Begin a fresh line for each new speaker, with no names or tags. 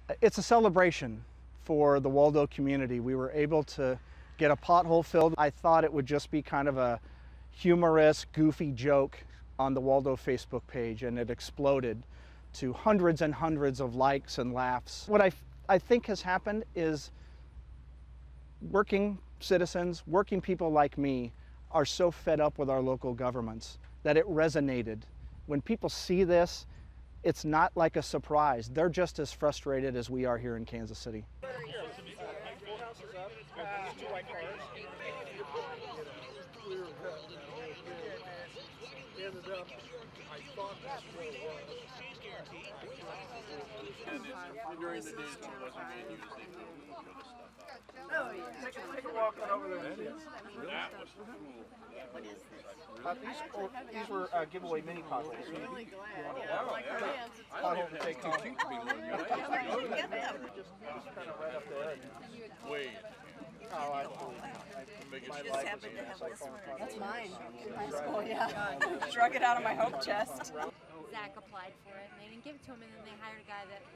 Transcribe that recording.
It's a celebration for the Waldo community. We were able to get a pothole filled. I thought it would just be kind of a humorous, goofy joke on the Waldo Facebook page, and it exploded to hundreds and hundreds of likes and laughs. What I think has happened is working citizens, working people like me are so fed up with our local governments that it resonated. When people see this, it's not like a surprise. They're just as frustrated as we are here in Kansas City.
During the day,
oh yeah. Take a walk on over there.
That was cool.
These were giveaway mini potholes.
I'm really glad. Like our hands.
Pothole to take home.
Too cute to be one.
Where did you get them?
Just kind of right up there.
Wait.
Oh,
You just happen to have this one. That's mine. In high school, yeah. Shrug it out of my hope chest.
Zach applied for it, and they didn't give it to him, and then they hired a guy that